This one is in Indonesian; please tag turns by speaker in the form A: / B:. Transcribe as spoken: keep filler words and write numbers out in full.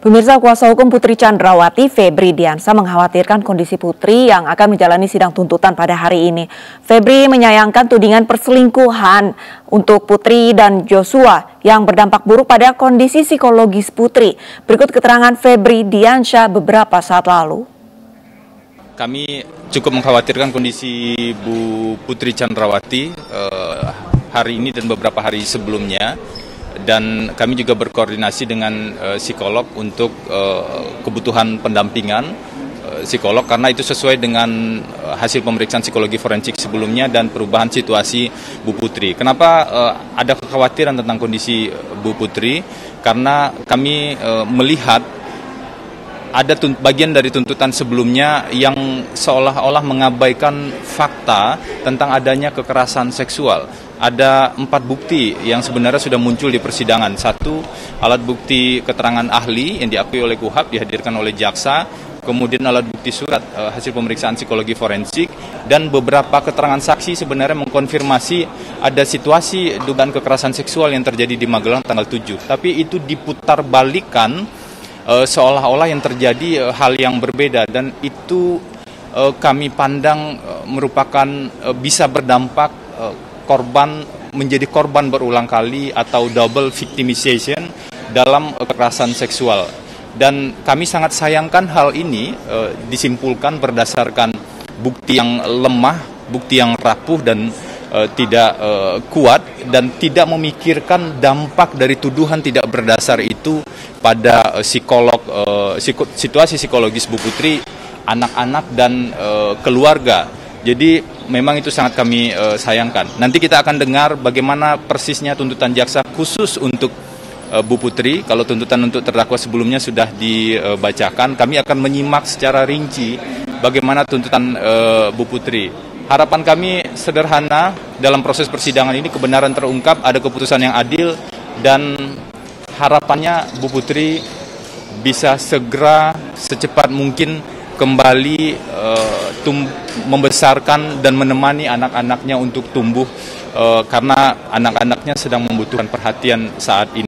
A: Pemirsa, kuasa hukum Putri Chandrawati, Febri Diansyah, mengkhawatirkan kondisi Putri yang akan menjalani sidang tuntutan pada hari ini. Febri menyayangkan tudingan perselingkuhan untuk Putri dan Joshua yang berdampak buruk pada kondisi psikologis Putri. Berikut keterangan Febri Diansyah beberapa saat lalu.
B: Kami cukup mengkhawatirkan kondisi Bu Putri Chandrawati eh, hari ini dan beberapa hari sebelumnya. Dan kami juga berkoordinasi dengan uh, psikolog untuk uh, kebutuhan pendampingan uh, psikolog karena itu sesuai dengan uh, hasil pemeriksaan psikologi forensik sebelumnya dan perubahan situasi Bu Putri. Kenapa uh, ada kekhawatiran tentang kondisi uh, Bu Putri? Karena kami uh, melihat ada bagian dari tuntutan sebelumnya yang seolah-olah mengabaikan fakta tentang adanya kekerasan seksual. Ada empat bukti yang sebenarnya sudah muncul di persidangan. Satu, alat bukti keterangan ahli yang diakui oleh Kuhap dihadirkan oleh jaksa. Kemudian alat bukti surat uh, hasil pemeriksaan psikologi forensik. Dan beberapa keterangan saksi sebenarnya mengkonfirmasi ada situasi dugaan kekerasan seksual yang terjadi di Magelang tanggal tujuh. Tapi itu diputar balikan uh, seolah-olah yang terjadi uh, hal yang berbeda. Dan itu uh, kami pandang uh, merupakan uh, bisa berdampak uh, korban menjadi korban berulang kali atau double victimization dalam kekerasan seksual. Dan kami sangat sayangkan hal ini e, disimpulkan berdasarkan bukti yang lemah, bukti yang rapuh dan e, tidak e, kuat dan tidak memikirkan dampak dari tuduhan tidak berdasar itu pada e, psikolog e, psiko, situasi psikologis Bu Putri, anak-anak dan e, keluarga. Jadi memang itu sangat kami uh, sayangkan. Nanti kita akan dengar bagaimana persisnya tuntutan jaksa khusus untuk uh, Bu Putri. Kalau tuntutan untuk terdakwa sebelumnya sudah dibacakan, kami akan menyimak secara rinci bagaimana tuntutan uh, Bu Putri. Harapan kami sederhana, dalam proses persidangan ini kebenaran terungkap, ada keputusan yang adil, dan harapannya Bu Putri bisa segera secepat mungkin kembali uh, tum membesarkan dan menemani anak-anaknya untuk tumbuh uh, karena anak-anaknya sedang membutuhkan perhatian saat ini.